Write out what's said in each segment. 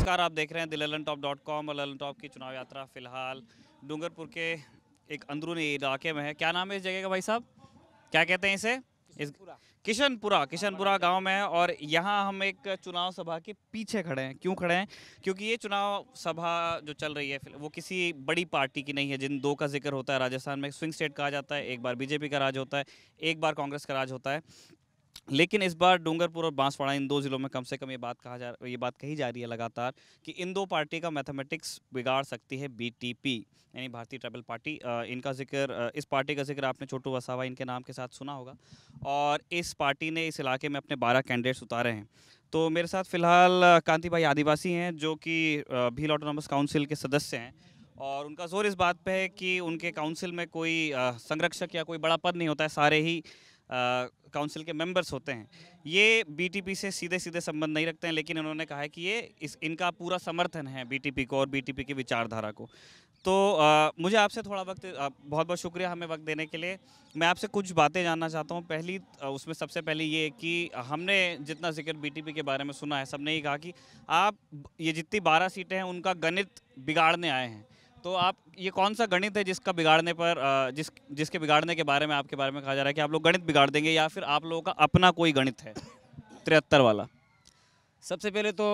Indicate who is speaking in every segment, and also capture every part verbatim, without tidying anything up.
Speaker 1: नमस्कार, आप देख रहे हैं द लल्लनटॉप डॉट कॉम और लल्लनटॉप की चुनाव यात्रा फिलहाल डूंगरपुर के एक अंदरूनी इलाके में है। क्या नाम है इस जगह का भाई साहब, क्या कहते हैं इसे? इस किशनपुरा किशनपुरा गांव में है और यहाँ हम एक चुनाव सभा के पीछे खड़े हैं। क्यों खड़े हैं? क्योंकि ये चुनाव सभा जो चल रही है वो किसी बड़ी पार्टी की नहीं है। जिन दो का जिक्र होता है राजस्थान में, स्विंग स्टेट कहा जाता है, एक बार बीजेपी का राज होता है, एक बार कांग्रेस का राज होता है। लेकिन इस बार डूंगरपुर और बांसवाड़ा इन दो जिलों में कम से कम ये बात कहा जा ये बात कही जा रही है लगातार कि इन दो पार्टी का मैथमेटिक्स बिगाड़ सकती है बीटीपी, यानी भारतीय ट्राइबल पार्टी। इनका जिक्र, इस पार्टी का जिक्र आपने छोटू वसावा इनके नाम के साथ सुना होगा और इस पार्टी ने इस इलाके में अपने बारह कैंडिडेट्स उतारे हैं। तो मेरे साथ फिलहाल कांति भाई आदिवासी हैं जो कि भील ऑटोनॉमस काउंसिल के सदस्य हैं और उनका जोर इस बात पे है कि उनके काउंसिल में कोई संरक्षक या कोई बड़ा पद नहीं होता है, सारे ही काउंसिल के मेंबर्स होते हैं। ये बीटीपी से सीधे सीधे संबंध नहीं रखते हैं, लेकिन उन्होंने कहा है कि ये इस इनका पूरा समर्थन है बीटीपी को और बीटीपी की विचारधारा को। तो आ, मुझे आपसे थोड़ा वक्त, बहुत बहुत शुक्रिया हमें वक्त देने के लिए। मैं आपसे कुछ बातें जानना चाहता हूँ। पहली उसमें सबसे पहले ये कि हमने जितना जिक्र बीटीपी के बारे में सुना है, सबने ही कहा कि आप ये जितनी बारह सीटें हैं उनका गणित बिगाड़ने आए हैं। तो आप ये कौन सा गणित है जिसका बिगाड़ने पर जिस जिसके बिगाड़ने के बारे में आपके बारे में कहा जा रहा है कि आप लोग गणित बिगाड़ देंगे, या फिर आप लोगों का अपना कोई गणित है तिहत्तर वाला?
Speaker 2: सबसे पहले तो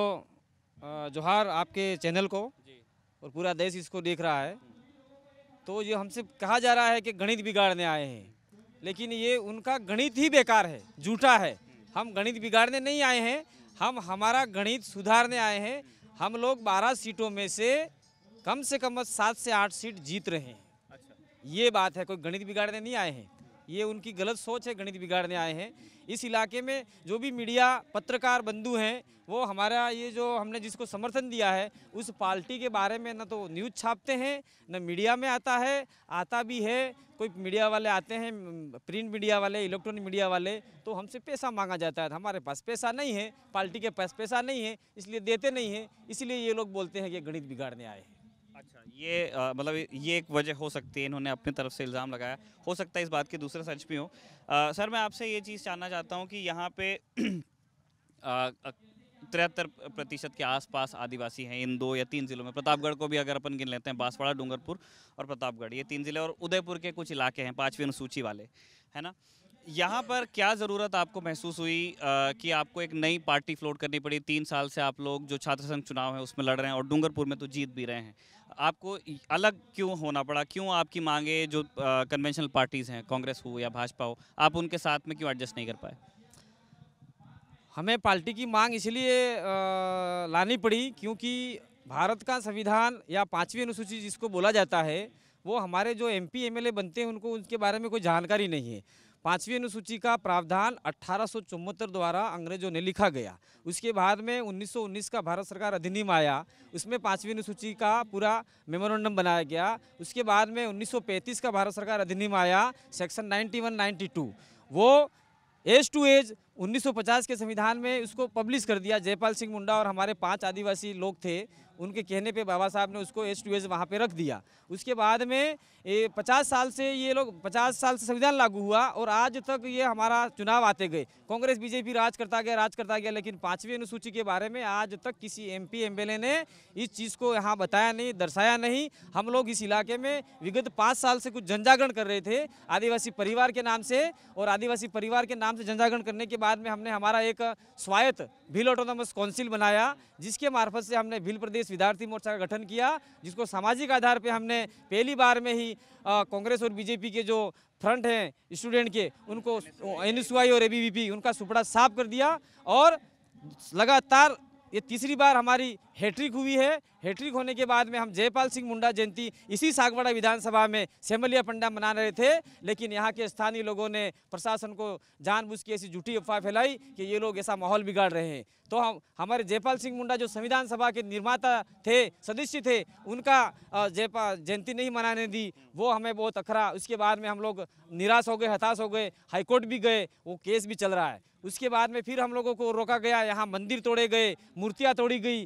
Speaker 2: जोहार आपके चैनल को और पूरा देश इसको देख रहा है। तो ये हमसे कहा जा रहा है कि गणित बिगाड़ने आए हैं, लेकिन ये उनका गणित ही बेकार है, झूठा है। हम गणित बिगाड़ने नहीं आए हैं, हम हमारा गणित सुधारने आए हैं। हम लोग बारह सीटों में से कम से कम सात से आठ सीट जीत रहे हैं। अच्छा। ये बात है, कोई गणित बिगाड़ने नहीं आए हैं। ये उनकी गलत सोच है, गणित बिगाड़ने आए हैं। इस इलाके में जो भी मीडिया पत्रकार बंधु हैं, वो हमारा ये जो हमने जिसको समर्थन दिया है उस पार्टी के बारे में न तो न्यूज़ छापते हैं, न मीडिया में आता है। आता भी है, कोई मीडिया वाले आते हैं, प्रिंट मीडिया वाले, इलेक्ट्रॉनिक मीडिया वाले, तो हमसे पैसा मांगा जाता है। हमारे पास पैसा नहीं है, पार्टी के पास पैसा नहीं है, इसलिए देते नहीं है। इसलिए ये लोग बोलते हैं कि गणित बिगाड़ने आए हैं।
Speaker 1: अच्छा, ये आ, मतलब ये एक वजह हो सकती है, इन्होंने अपनी तरफ से इल्ज़ाम लगाया। हो सकता है इस बात के दूसरे सच भी हो। आ, सर, मैं आपसे ये चीज़ जानना चाहता हूँ कि यहाँ पे तिहत्तर प्रतिशत के आसपास आदिवासी हैं इन दो या तीन ज़िलों में। प्रतापगढ़ को भी अगर अपन गिन लेते हैं, बांसवाड़ा, डूंगरपुर और प्रतापगढ़, ये तीन ज़िले और उदयपुर के कुछ इलाके हैं पाँचवीं अनुसूची वाले, है ना? यहाँ पर क्या ज़रूरत आपको महसूस हुई आ, कि आपको एक नई पार्टी फ्लोट करनी पड़ी? तीन साल से आप लोग जो छात्र संघ चुनाव है उसमें लड़ रहे हैं और डूंगरपुर में तो जीत भी रहे हैं। आपको अलग क्यों होना पड़ा? क्यों आपकी मांगे जो कन्वेंशनल पार्टीज़ हैं, कांग्रेस हो या भाजपा हो, आप उनके साथ में क्यों एडजस्ट नहीं कर पाए?
Speaker 2: हमें पार्टी की मांग इसलिए लानी पड़ी क्योंकि भारत का संविधान या पाँचवीं अनुसूची जिसको बोला जाता है, वो हमारे जो एमपी एमएलए बनते हैं उनको उनके बारे में कोई जानकारी नहीं है। पाँचवीं अनुसूची का प्रावधान अट्ठारह सौ चौहत्तर द्वारा अंग्रेजों ने लिखा गया। उसके बाद में उन्नीस सौ उन्नीस का भारत सरकार अधिनियम आया, उसमें पाँचवीं अनुसूची का पूरा मेमोरेंडम बनाया गया। उसके बाद में उन्नीस सौ पैंतीस का भारत सरकार अधिनियम आया, section ninety one ninety two, वो एज टू एज उन्नीस सौ पचास के संविधान में उसको पब्लिश कर दिया। जयपाल सिंह मुंडा और हमारे पांच आदिवासी लोग थे, उनके कहने पे बाबा साहब ने उसको एज टू एज वहाँ पे रख दिया। उसके बाद में ये पचास साल से ये लोग पचास साल से संविधान लागू हुआ और आज तक ये हमारा चुनाव आते गए। कांग्रेस बीजेपी राज करता गया राज करता गया लेकिन पाँचवीं अनुसूची के बारे में आज तक किसी एमपी एमएलए ने इस चीज़ को यहाँ बताया नहीं, दर्शाया नहीं। हम लोग इस इलाके में विगत पाँच साल से कुछ जनजागरण कर रहे थे आदिवासी परिवार के नाम से, और आदिवासी परिवार के नाम से जनजागरण करने के बाद में हमने हमारा एक स्वायत्त भील ऑटोनॉमस काउंसिल बनाया, जिसके मार्फत से हमने भील प्रदेश विद्यार्थी मोर्चा का गठन किया, जिसको सामाजिक आधार पे हमने पहली बार में ही कांग्रेस और बीजेपी के जो फ्रंट हैं स्टूडेंट के, उनको एनएसयूआई और एबीवीपी उनका सुपड़ा साफ कर दिया। और लगातार ये तीसरी बार हमारी हैट्रिक हुई है। हैट्रिक होने के बाद में हम जयपाल सिंह मुंडा जयंती इसी सागवाड़ा विधानसभा में सेमलिया पंडा मना रहे थे, लेकिन यहाँ के स्थानीय लोगों ने प्रशासन को जानबूझ के ऐसी झूठी अफवाह फैलाई कि ये लोग ऐसा माहौल बिगाड़ रहे हैं। तो हम हमारे जयपाल सिंह मुंडा जो संविधान सभा के निर्माता थे, सदस्य थे, उनका जयपाल जयंती नहीं मनाने दी, वो हमें बहुत अखरा। उसके बाद में हम लोग निराश हो गए, हताश हो गए, हाईकोर्ट भी गए, वो केस भी चल रहा है। उसके बाद में फिर हम लोगों को रोका गया, यहाँ मंदिर तोड़े गए, मूर्तियाँ तोड़ी गई और आदि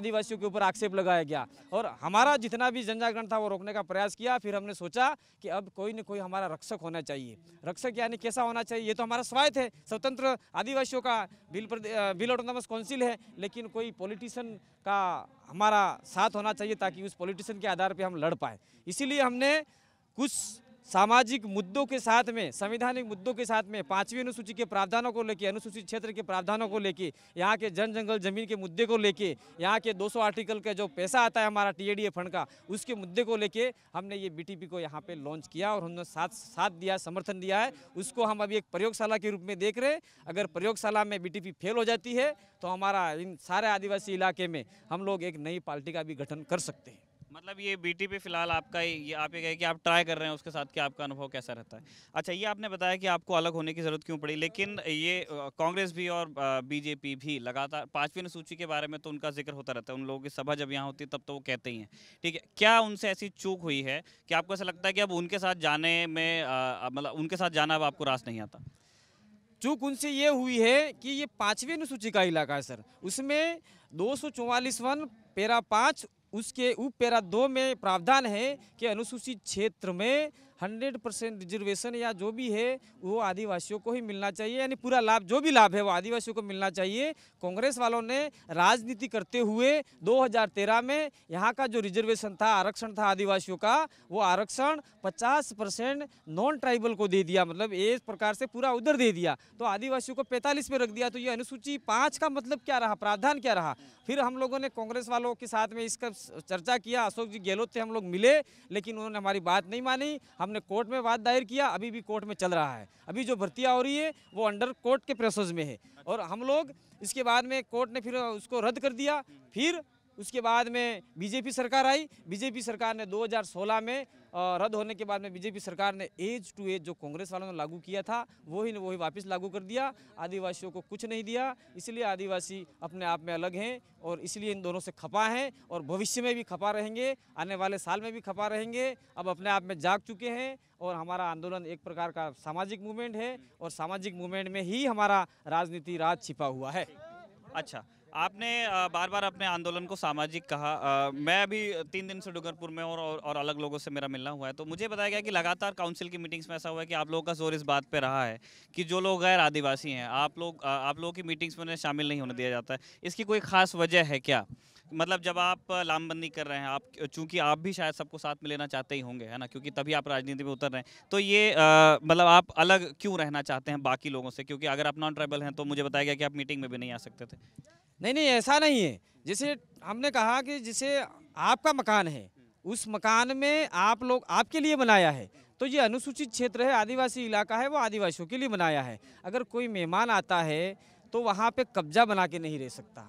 Speaker 2: आदिवासियों के ऊपर आक्षेप लगाया गया और हमारा जितना भी जनजागरण था वो रोकने का प्रयास किया। फिर हमने सोचा कि अब कोई न कोई हमारा रक्षक होना चाहिए। रक्षक यानी कैसा होना चाहिए, ये तो हमारा स्वायत्त है, स्वतंत्र आदिवासियों का भील भील ऑटोनॉमस काउंसिल है, लेकिन कोई पॉलिटिशियन का हमारा साथ होना चाहिए ताकि उस पॉलिटिशियन के आधार पर हम लड़ पाए। इसीलिए हमने कुछ सामाजिक मुद्दों के साथ में, संवैधानिक मुद्दों के साथ में, पांचवी अनुसूची के प्रावधानों को लेके, अनुसूचित क्षेत्र के प्रावधानों को लेके, यहाँ के जन जंगल जमीन के मुद्दे को लेके, यहाँ के दो सौ आर्टिकल का जो पैसा आता है हमारा टीएडीए फंड का, उसके मुद्दे को लेके हमने ये बीटीपी को यहाँ पे लॉन्च किया और हमने साथ साथ दिया, समर्थन दिया है। उसको हम अभी एक प्रयोगशाला के रूप में देख रहे हैं। अगर प्रयोगशाला में बीटीपी फेल हो जाती है तो हमारा इन सारे आदिवासी इलाके में हम लोग एक नई पार्टी का भी गठन कर सकते हैं।
Speaker 1: मतलब ये बीटीपी फिलहाल आपका ये आप ये कहे कि आप ट्राई कर रहे हैं, उसके साथ कि आपका अनुभव कैसा रहता है। अच्छा, ये आपने बताया कि आपको अलग होने की ज़रूरत क्यों पड़ी, लेकिन ये कांग्रेस भी और बीजेपी भी लगातार पाँचवीं अनुसूची के बारे में तो उनका जिक्र होता रहता है। उन लोगों की सभा जब यहाँ होती है तब तो वो कहते ही हैं, ठीक है। क्या उनसे ऐसी चूक हुई है कि आपको ऐसा लगता है कि अब उनके साथ जाने में मतलब उनके साथ जाना अब आपको रास नहीं आता?
Speaker 2: चूक उनसे ये हुई है कि ये पाँचवीं अनुसूची का इलाका है सर, उसमें दो सौ चौवालीस वन पेरा पाँच उसके उप पेरा दो में प्रावधान है कि अनुसूचित क्षेत्र में हंड्रेड परसेंट रिजर्वेशन या जो भी है वो आदिवासियों को ही मिलना चाहिए, यानी पूरा लाभ, जो भी लाभ है वो आदिवासियों को मिलना चाहिए। कांग्रेस वालों ने राजनीति करते हुए दो हज़ार तेरह में यहाँ का जो रिजर्वेशन था, आरक्षण था आदिवासियों का, वो आरक्षण पचास परसेंट नॉन ट्राइबल को दे दिया, मतलब एक प्रकार से पूरा उधर दे दिया, तो आदिवासियों को पैंतालीस पे रख दिया। तो ये अनुसूची पाँच का मतलब क्या रहा, प्रावधान क्या रहा। फिर हम लोगों ने कांग्रेस वालों के साथ में इसका चर्चा किया, अशोक जी गहलोत से हम लोग मिले, लेकिन उन्होंने हमारी बात नहीं मानी। हमने कोर्ट में बात दायर किया, अभी भी कोर्ट में चल रहा है। अभी जो भर्तियां हो रही है वो अंडर कोर्ट के प्रोसेस में है और हम लोग इसके बाद में कोर्ट ने फिर उसको रद्द कर दिया। फिर उसके बाद में बीजेपी सरकार आई, बीजेपी सरकार ने दो हज़ार सोलह में रद्द होने के बाद में बीजेपी सरकार ने एज टू एज जो कांग्रेस वालों ने लागू किया था वही वही वापस लागू कर दिया। आदिवासियों को कुछ नहीं दिया, इसलिए आदिवासी अपने आप में अलग हैं और इसलिए इन दोनों से खफा हैं और भविष्य में भी खफा रहेंगे, आने वाले साल में भी खफा रहेंगे। अब अपने आप में जाग चुके हैं और हमारा आंदोलन एक प्रकार का सामाजिक मूवमेंट है और सामाजिक मूवमेंट में ही हमारा राजनीति राज छिपा हुआ है।
Speaker 1: अच्छा, आपने बार बार अपने आंदोलन को सामाजिक कहा। आ, मैं अभी तीन दिन से डूंगरपुर में और, और और अलग लोगों से मेरा मिलना हुआ है, तो मुझे बताया गया कि लगातार काउंसिल की मीटिंग्स में ऐसा हुआ है कि आप लोगों का जोर इस बात पे रहा है कि जो लोग गैर आदिवासी हैं, आप लोग आप लोगों की मीटिंग्स में उन्हें शामिल नहीं होने दिया जाता है। इसकी कोई ख़ास वजह है क्या? मतलब जब आप लामबंदी कर रहे हैं, आप चूंकि आप भी शायद सबको साथ में लेना चाहते ही होंगे, है ना, क्योंकि तभी आप राजनीति में उतर रहे हैं, तो ये आ, मतलब आप अलग क्यों रहना चाहते हैं बाकी लोगों से? क्योंकि अगर आप नॉन ट्राइबल हैं तो मुझे बताया गया कि आप मीटिंग में भी नहीं आ सकते थे।
Speaker 2: नहीं नहीं, ऐसा नहीं है। जैसे हमने कहा कि जैसे आपका मकान है, उस मकान में आप लोग आपके लिए बनाया है, तो ये अनुसूचित क्षेत्र है, आदिवासी इलाका है, वो आदिवासियों के लिए बनाया है। अगर कोई मेहमान आता है तो वहाँ पे कब्जा बना के नहीं रह सकता।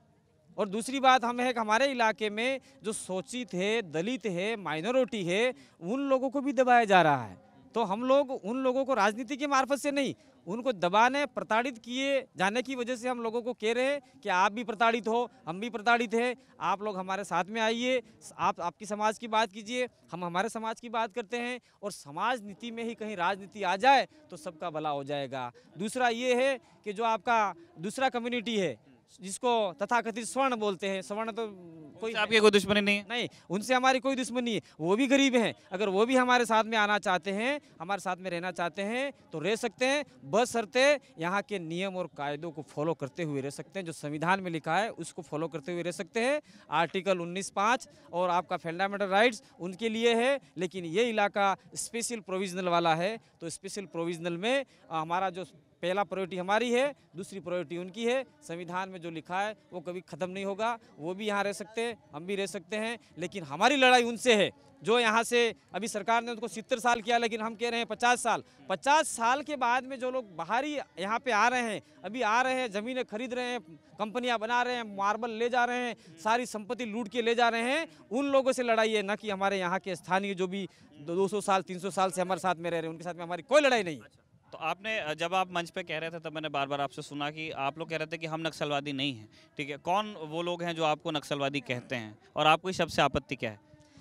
Speaker 2: और दूसरी बात हम है कि हमारे इलाके में जो शोषित है, दलित है, माइनॉरिटी है, उन लोगों को भी दबाया जा रहा है। तो हम लोग उन लोगों को राजनीति के मार्फत से नहीं, उनको दबाने, प्रताड़ित किए जाने की वजह से हम लोगों को कह रहे हैं कि आप भी प्रताड़ित हो, हम भी प्रताड़ित हैं, आप लोग हमारे साथ में आइए, आप आपकी समाज की बात कीजिए, हम हमारे समाज की बात करते हैं और समाज नीति में ही कहीं राजनीति आ जाए तो सबका भला हो जाएगा। दूसरा ये है कि जो आपका दूसरा कम्युनिटी है जिसको तथाकथित स्वर्ण बोलते हैं, स्वर्ण तो कोई
Speaker 1: आपकी कोई दुश्मनी नहीं है?
Speaker 2: नहीं, उनसे हमारी कोई दुश्मनी है, वो भी गरीब हैं। अगर वो भी हमारे साथ में आना चाहते हैं, हमारे साथ में रहना चाहते हैं तो रह सकते हैं, बशर्ते यहाँ के नियम और कायदों को फॉलो करते हुए रह सकते हैं। जो संविधान में लिखा है उसको फॉलो करते हुए रह सकते हैं। आर्टिकल उन्नीस पाँच और आपका फंडामेंटल राइट्स उनके लिए है, लेकिन ये इलाका स्पेशल प्रोविजनल वाला है, तो स्पेशल प्रोविजनल में हमारा जो पहला प्रायोरिटी हमारी है, दूसरी प्रायोरिटी उनकी है। संविधान में जो लिखा है वो कभी ख़त्म नहीं होगा, वो भी यहाँ रह सकते हैं, हम भी रह सकते हैं, लेकिन हमारी लड़ाई उनसे है जो यहाँ से अभी सरकार ने उनको सत्तर साल किया, लेकिन हम कह रहे हैं पचास साल। पचास साल के बाद में जो लोग बाहरी यहाँ पे आ रहे हैं, अभी आ रहे हैं, ज़मीनें खरीद रहे हैं, कंपनियाँ बना रहे हैं, मार्बल ले जा रहे हैं, सारी संपत्ति लूट के ले जा रहे हैं, उन लोगों से लड़ाई है, न कि हमारे यहाँ के स्थानीय जो भी दो सौ साल तीन सौ साल से हमारे साथ में रह रहे हैं, उनके साथ में हमारी कोई लड़ाई नहीं है।
Speaker 1: तो आपने जब आप मंच पे कह रहे थे तब मैंने बार बार आपसे सुना कि आप लोग कह रहे थे कि हम नक्सलवादी नहीं हैं, ठीक है। कौन वो लोग हैं जो आपको नक्सलवादी कहते हैं और आपको इस शब्द से आपत्ति क्या है?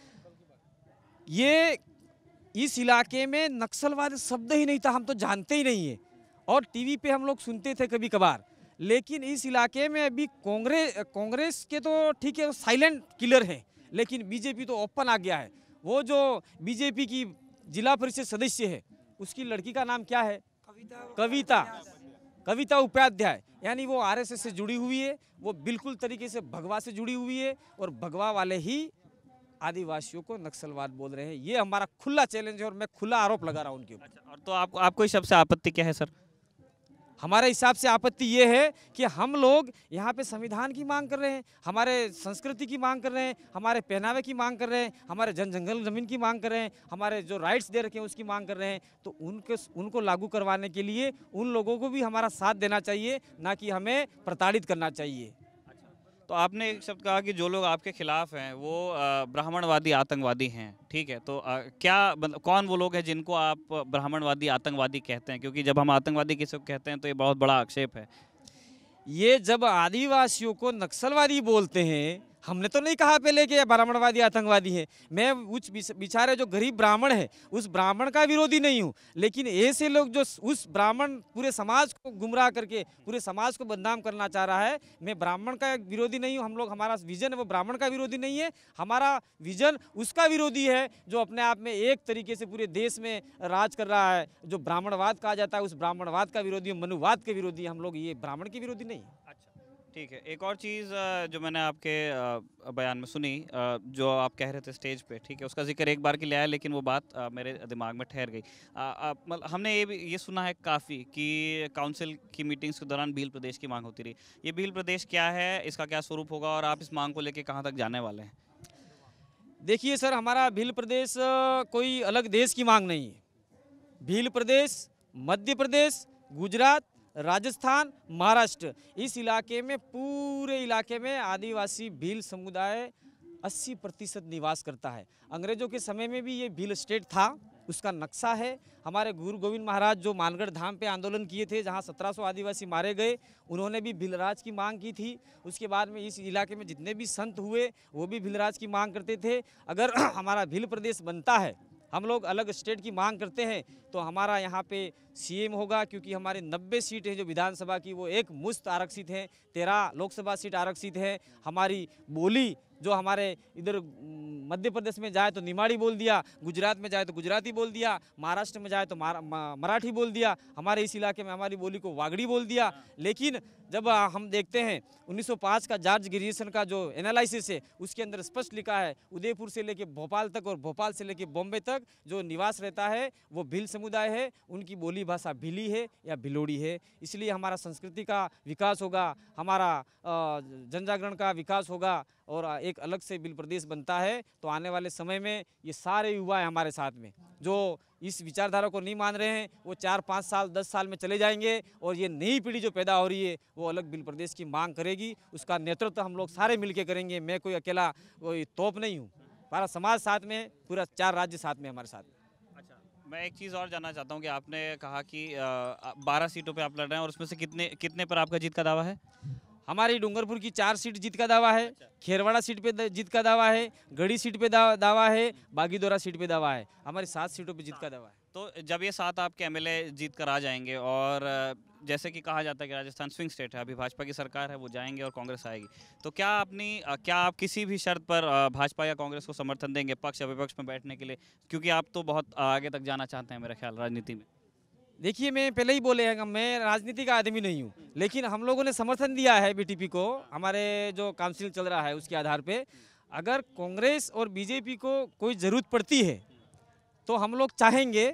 Speaker 2: ये इस इलाके में नक्सलवाद शब्द ही नहीं था, हम तो जानते ही नहीं है, और टीवी पे हम लोग सुनते थे कभी कभार, लेकिन इस इलाके में अभी कांग्रेस कांग्रेस के तो ठीक है साइलेंट किलर है, लेकिन बीजेपी तो ओपन आ गया है। वो जो बीजेपी की जिला परिषद सदस्य है उसकी लड़की का नाम क्या है? कविता कविता उपाध्याय, यानी वो आरएसएस से जुड़ी हुई है, वो बिल्कुल तरीके से भगवा से जुड़ी हुई है और भगवा वाले ही आदिवासियों को नक्सलवाद बोल रहे हैं। ये हमारा खुला चैलेंज है और मैं खुला आरोप लगा रहा हूँ उनके ऊपर।
Speaker 1: अच्छा, और तो आपको आपको इस सबसे आपत्ति क्या है सर?
Speaker 2: हमारे हिसाब से आपत्ति ये है कि हम लोग यहाँ पे संविधान की मांग कर रहे हैं, हमारे संस्कृति की मांग कर रहे हैं, हमारे पहनावे की मांग कर रहे हैं, हमारे जन जंगल जमीन की मांग कर रहे हैं, हमारे जो राइट्स दे रखे हैं उसकी मांग कर रहे हैं। तो उनके उनको लागू करवाने के लिए उन लोगों को भी हमारा साथ देना चाहिए, ना कि हमें प्रताड़ित करना चाहिए।
Speaker 1: तो आपने एक शब्द कहा कि जो लोग आपके खिलाफ हैं वो अ, ब्राह्मणवादी आतंकवादी हैं, ठीक है? तो अ, क्या मतलब कौन वो लोग हैं जिनको आप ब्राह्मणवादी आतंकवादी कहते हैं? क्योंकि जब हम आतंकवादी किसी को कहते हैं तो ये बहुत बड़ा आक्षेप है।
Speaker 2: ये जब आदिवासियों को नक्सलवादी बोलते हैं, हमने तो नहीं कहा पहले कि ये ब्राह्मणवादी आतंकवादी है। मैं उस बेचारे जो गरीब ब्राह्मण है उस ब्राह्मण का विरोधी नहीं हूँ, लेकिन ऐसे लोग जो उस ब्राह्मण पूरे समाज को गुमराह करके पूरे समाज को बदनाम करना चाह रहा है, मैं ब्राह्मण का विरोधी नहीं हूँ। हम लोग हमारा विजन है वो ब्राह्मण का विरोधी नहीं है, हमारा विजन उसका विरोधी है जो अपने आप में एक तरीके से पूरे देश में राज कर रहा है, जो ब्राह्मणवाद कहा जाता है। उस ब्राह्मणवाद का विरोधी, मनुवाद के विरोधी हम लोग, ये ब्राह्मण के विरोधी नहीं।
Speaker 1: ठीक है, एक और चीज़ जो मैंने आपके अ, बयान में सुनी, अ, जो आप कह रहे थे स्टेज पे, ठीक है, उसका जिक्र एक बार के लिए आया लेकिन वो बात अ, मेरे दिमाग में ठहर गई। अ, अ, मतलब हमने ये भी ये सुना है काफ़ी कि काउंसिल की मीटिंग्स के दौरान भील प्रदेश की मांग होती रही। ये भील प्रदेश क्या है, इसका क्या स्वरूप होगा और आप इस मांग को लेकर कहाँ तक जाने वाले हैं?
Speaker 2: देखिए सर, हमारा भील प्रदेश अ, कोई अलग देश की मांग नहीं है। भील प्रदेश मध्य प्रदेश, गुजरात, राजस्थान, महाराष्ट्र, इस इलाके में पूरे इलाके में आदिवासी भील समुदाय अस्सी प्रतिशत निवास करता है। अंग्रेजों के समय में भी ये भील स्टेट था, उसका नक्शा है। हमारे गुरु गोविंद महाराज जो मानगढ़ धाम पे आंदोलन किए थे, जहाँ सत्रह सौ आदिवासी मारे गए, उन्होंने भी भीलराज की मांग की थी। उसके बाद में इस इलाके में जितने भी संत हुए वो भी भीलराज की मांग करते थे। अगर हमारा भील प्रदेश बनता है, हम लोग अलग स्टेट की मांग करते हैं, तो हमारा यहाँ पे सीएम होगा, क्योंकि हमारे नब्बे सीट हैं जो विधानसभा की वो एक मुश्त आरक्षित हैं, तेरह लोकसभा सीट आरक्षित है। हमारी बोली जो हमारे इधर मध्य प्रदेश में जाए तो निमाड़ी बोल दिया, गुजरात में जाए तो गुजराती बोल दिया, महाराष्ट्र में जाए तो मराठी बोल दिया, हमारे इस इलाके में हमारी बोली को वागड़ी बोल दिया। लेकिन जब हम देखते हैं उन्नीस सौ पाँच का जॉर्ज ग्रेजुएशन का जो एनालिसिस है उसके अंदर स्पष्ट लिखा है, उदयपुर से लेके भोपाल तक और भोपाल से लेके बॉम्बे तक जो निवास रहता है वो भील समुदाय है, उनकी बोली भाषा भीली है या भिलोड़ी है। इसलिए हमारा संस्कृति का विकास होगा, हमारा जनजागरण का विकास होगा और एक अलग से भील प्रदेश बनता है तो आने वाले समय में ये सारे युवा हैं हमारे साथ में जो इस विचारधारा को नहीं मान रहे हैं, वो चार पाँच साल दस साल में चले जाएंगे और ये नई पीढ़ी जो पैदा हो रही है वो अलग भील प्रदेश की मांग करेगी। उसका नेतृत्व हम लोग सारे मिलके करेंगे। मैं कोई अकेला कोई तोप नहीं हूँ, हमारा समाज साथ में, पूरा चार राज्य साथ में हमारे साथ।
Speaker 1: अच्छा, मैं एक चीज़ और जानना चाहता हूँ कि आपने कहा कि बारह सीटों पे आप लड़ रहे हैं और उसमें से कितने कितने पर आपका जीत का दावा है?
Speaker 2: हमारी डूंगरपुर की चार सीट जीत का दावा है, खेरवाड़ा सीट पे जीत का दावा है, गढ़ी सीट पे दा, दावा है, बागीदोरा सीट पे दावा है। हमारी सात सीटों पे जीत का दावा है।
Speaker 1: तो जब ये सात आपके एमएलए जीत कर आ जाएंगे और जैसे कि कहा जाता है कि राजस्थान स्विंग स्टेट है, अभी भाजपा की सरकार है, वो जाएंगे और कांग्रेस आएगी, तो क्या अपनी क्या आप किसी भी शर्त पर भाजपा या कांग्रेस को समर्थन देंगे पक्ष या विपक्ष में बैठने के लिए? क्योंकि आप तो बहुत आगे तक जाना चाहते हैं मेरा ख्याल राजनीति में।
Speaker 2: देखिए, मैं पहले ही बोले हैं, मैं राजनीति का आदमी नहीं हूँ, लेकिन हम लोगों ने समर्थन दिया है बीटीपी को, हमारे जो काउंसिल चल रहा है उसके आधार पे। अगर कांग्रेस और बीजेपी को कोई ज़रूरत पड़ती है तो हम लोग चाहेंगे,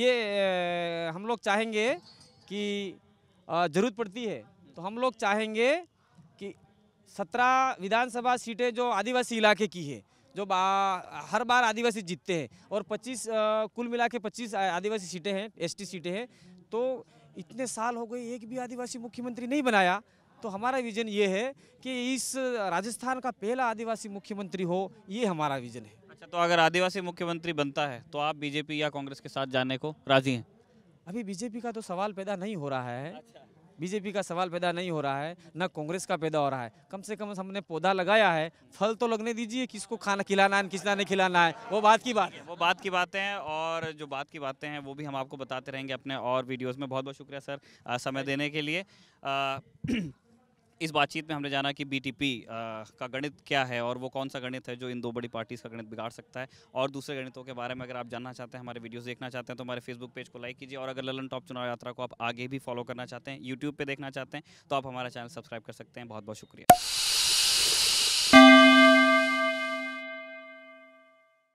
Speaker 2: ये हम लोग चाहेंगे कि ज़रूरत पड़ती है तो हम लोग चाहेंगे कि सत्रह विधानसभा सीटें जो आदिवासी इलाके की है, जो हर बार आदिवासी जीतते हैं, और पच्चीस कुल मिला के पच्चीस आदिवासी सीटें हैं, एसटी सीटें हैं, तो इतने साल हो गए एक भी आदिवासी मुख्यमंत्री नहीं बनाया। तो हमारा विजन ये है कि इस राजस्थान का पहला आदिवासी मुख्यमंत्री हो, ये हमारा विजन है।
Speaker 1: अच्छा, तो अगर आदिवासी मुख्यमंत्री बनता है तो आप बीजेपी या कांग्रेस के साथ जाने को राजी हैं?
Speaker 2: अभी बीजेपी का तो सवाल पैदा नहीं हो रहा है।
Speaker 1: अच्छा।
Speaker 2: बीजेपी का सवाल पैदा नहीं हो रहा है, न कांग्रेस का पैदा हो रहा है। कम से कम हमने पौधा लगाया है, फल तो लगने दीजिए, किसको खाना खिलाना है किसना नहीं खिलाना है, वो बात की बात है।
Speaker 1: वो बात की बातें हैं, और जो बात की बातें हैं वो भी हम आपको बताते रहेंगे अपने और वीडियोस में। बहुत बहुत शुक्रिया सर आ, समय देने के लिए। आ, इस बातचीत में हमने जाना कि बीटीपी का गणित क्या है और वो कौन सा गणित है जो इन दो बड़ी पार्टीज़ का गणित बिगाड़ सकता है। और दूसरे गणितों के बारे में अगर आप जानना चाहते हैं, हमारे वीडियोस देखना चाहते हैं, तो हमारे फेसबुक पेज को लाइक कीजिए। और अगर ललन टॉप चुनाव यात्रा को आप आगे भी फॉलो करना चाहते हैं, यूट्यूब पे देखना चाहते हैं, तो आप हमारा चैनल सब्सक्राइब कर सकते हैं। बहुत बहुत शुक्रिया।